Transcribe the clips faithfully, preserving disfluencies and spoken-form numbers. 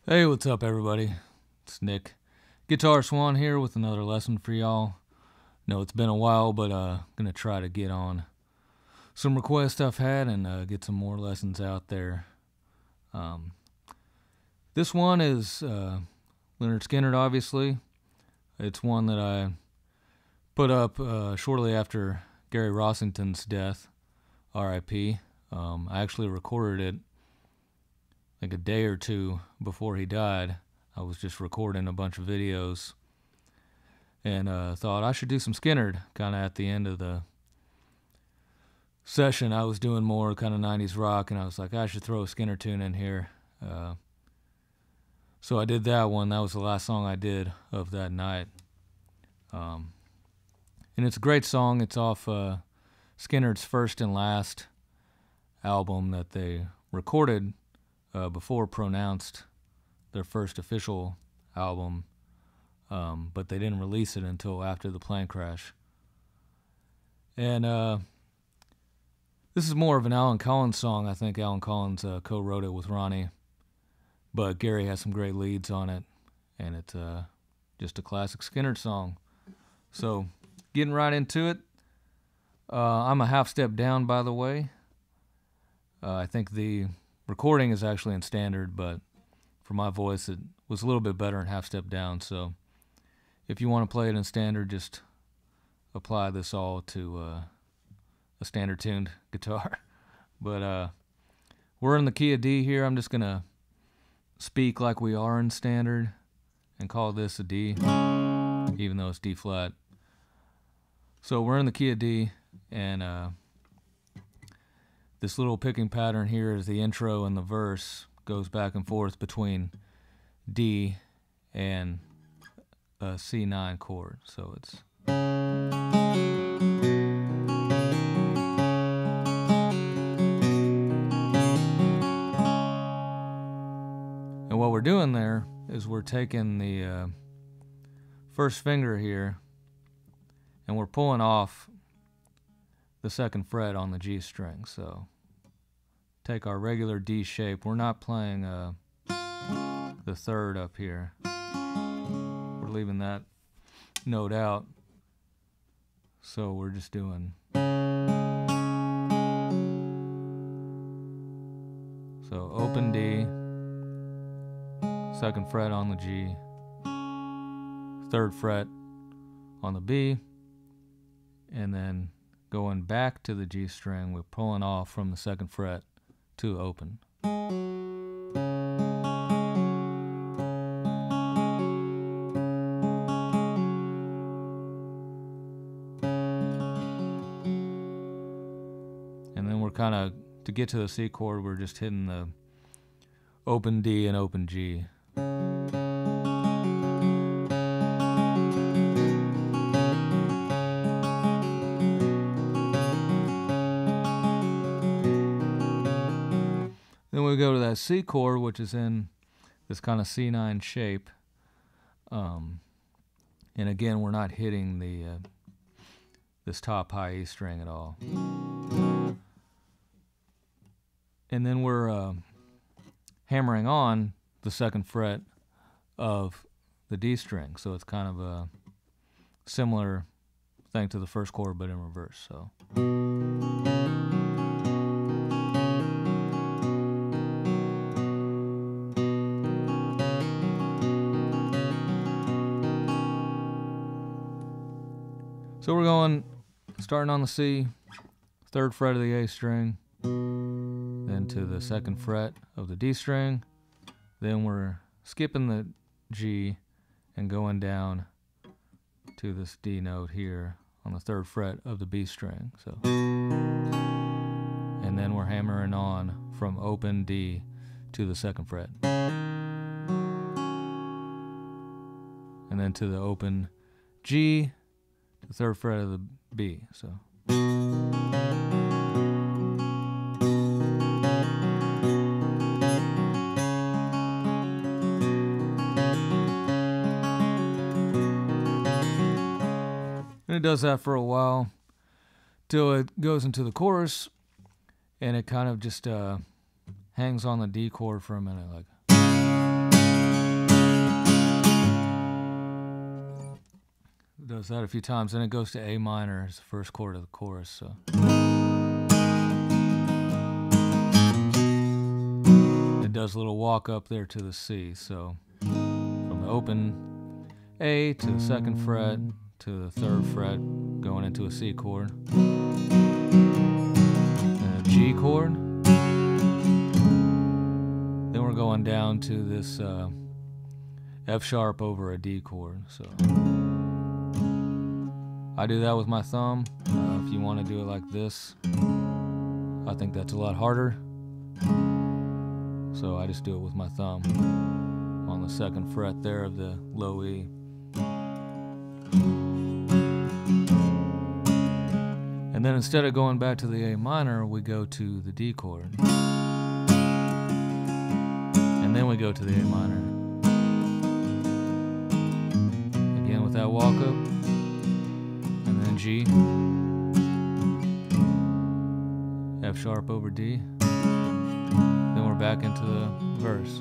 Hey, what's up, everybody? It's Nick, Guitar Swan here with another lesson for y'all. No, it's been a while, but uh, gonna try to get on some requests I've had and uh, get some more lessons out there. Um, this one is uh, Lynyrd Skynyrd, obviously. It's one that I put up uh, shortly after Gary Rossington's death, R I P Um, I actually recorded it like a day or two before he died. I was just recording a bunch of videos and uh, thought I should do some Skynyrd kind of at the end of the session. I was doing more kind of nineties rock, and I was like, I should throw a Skynyrd tune in here. Uh, so I did that one. That was the last song I did of that night. Um, and it's a great song. It's off uh, Skynyrd's first and last album that they recorded Uh, before Pronounced, their first official album, um, but they didn't release it until after the plane crash. And uh, this is more of an Alan Collins song. I think Alan Collins uh, co-wrote it with Ronnie, but Gary has some great leads on it, and it's uh, just a classic Skynyrd song. So, getting right into it. Uh, I'm a half step down, by the way. Uh, I think the recording is actually in standard, but for my voice it was a little bit better in half step down. So if you want to play it in standard, just apply this all to uh, a standard tuned guitar. But uh, we're in the key of D here. I'm just gonna speak like we are in standard and call this a D, even though it's D flat. So we're in the key of D, and uh, this little picking pattern here is the intro, and the verse goes back and forth between D and a C nine chord. So it's and what we're doing there is we're taking the uh, first finger here and we're pulling off the second fret on the G string. So take our regular D shape. We're not playing uh, the third up here. We're leaving that note out. So we're just doing. So open D, second fret on the G, third fret on the B, and then going back to the G string, we're pulling off from the second fret to open. And then we're kind of, to get to the C chord, we're just hitting the open D and open G. Then we go to that C chord, which is in this kind of C nine shape. Um, and again, we're not hitting the uh, this top high E string at all. And then we're uh, hammering on the second fret of the D string. So it's kind of a similar thing to the first chord, but in reverse. So. So we're going, starting on the C, third fret of the A string, then to the second fret of the D string, then we're skipping the G and going down to this D note here on the third fret of the B string. So, and then we're hammering on from open D to the second fret, and then to the open G, the third fret of the B. So and it does that for a while till it goes into the chorus, and it kind of just uh, hangs on the D chord for a minute, like. does that a few times, then it goes to A minor as the first chord of the chorus. So it does a little walk up there to the C. So from the open A to the second fret to the third fret, going into a C chord, then a G chord, then we're going down to this uh, F sharp over a D chord. So I do that with my thumb. Uh, if you want to do it like this, I think that's a lot harder. So I just do it with my thumb on the second fret there of the low E. And then instead of going back to the A minor, we go to the D chord. And then we go to the A minor. Again with that walk up. And then G. F sharp over D. Then we're back into the verse.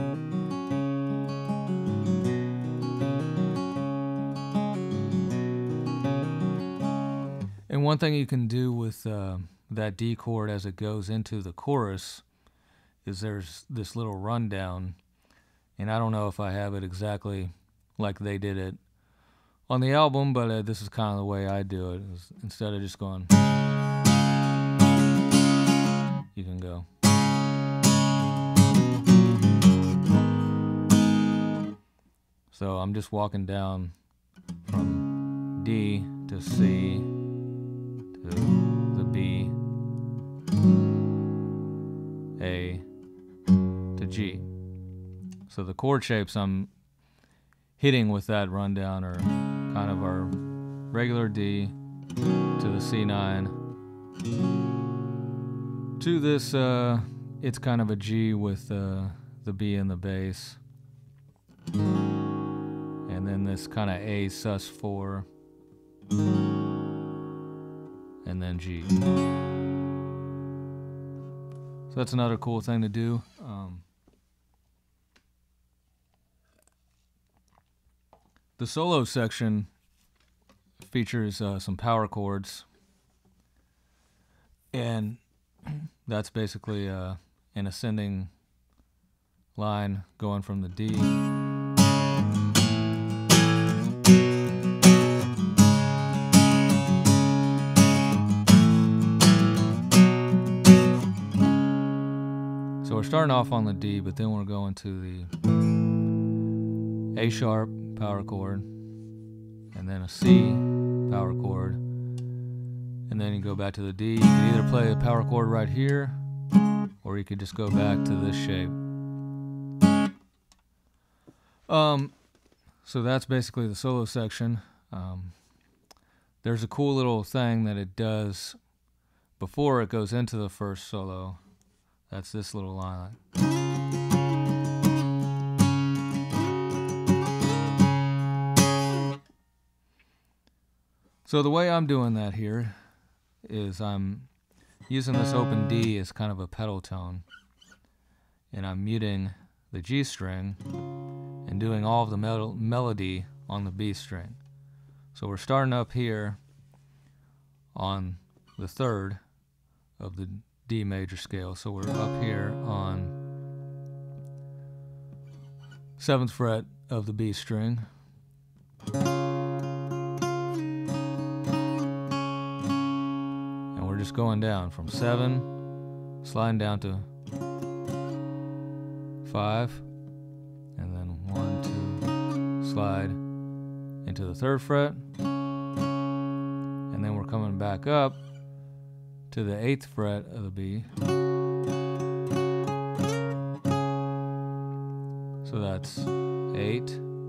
And one thing you can do with uh, that D chord as it goes into the chorus is there's this little rundown, and I don't know if I have it exactly like they did it on the album, but uh, this is kind of the way I do it. Is instead of just going, you can go. So I'm just walking down from D to C to the B, A to G. So the chord shapes I'm hitting with that rundown are kind of our regular D to the C nine to this, uh, it's kind of a G with uh, the B in the bass. And then this kind of A sus four, and then G. So that's another cool thing to do. Um, the solo section features uh, some power chords, and that's basically uh, an ascending line going from the D So we're starting off on the D, but then we're going to the A sharp power chord, and then a C power chord, and then you go back to the D. You can either play a power chord right here, or you could just go back to this shape. Um, so that's basically the solo section. Um, there's a cool little thing that it does before it goes into the first solo. That's this little line. So the way I'm doing that here is I'm using this open D as kind of a pedal tone, and I'm muting the G string and doing all of the mel- melody on the B string. So we're starting up here on the third of the D major scale. So we're up here on seventh fret of the B string. And we're just going down from seven, sliding down to five, and then one, two, slide into the third fret, and then we're coming back up to the eighth fret of the B. So that's eight,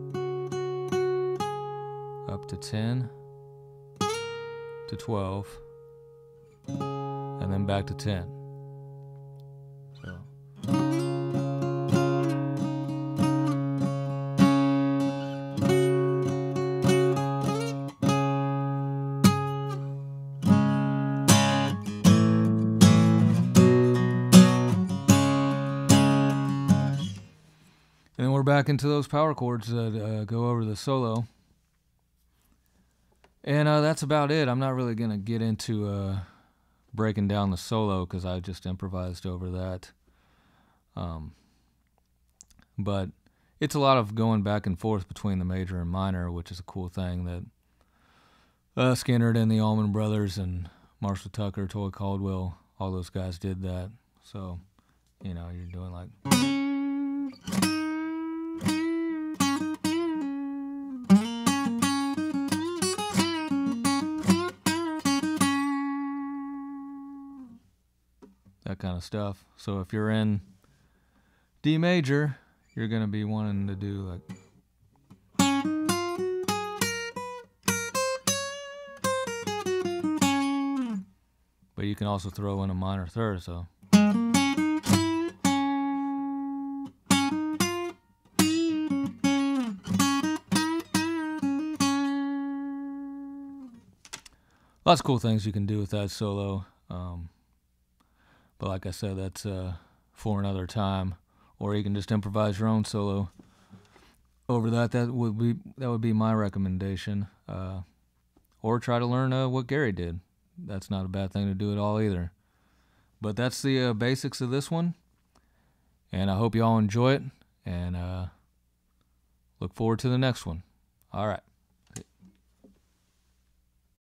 up to ten, to twelve, and then back to ten. So. And then we're back into those power chords that uh, go over the solo. And uh, that's about it. I'm not really going to get into uh, breaking down the solo because I just improvised over that. Um, but it's a lot of going back and forth between the major and minor, which is a cool thing that uh, Skynyrd and the Allman Brothers and Marshall Tucker, Toy Caldwell, all those guys did that. So, you know, you're doing like... that kind of stuff. So if you're in D major, you're going to be wanting to do like... But you can also throw in a minor third, so... Lots of cool things you can do with that solo. Um, but like I said, that's uh, for another time. Or you can just improvise your own solo over that. That would be that would be my recommendation. Uh, or try to learn uh, what Gary did. That's not a bad thing to do at all either. But that's the uh, basics of this one. And I hope you all enjoy it. And uh, look forward to the next one. All right.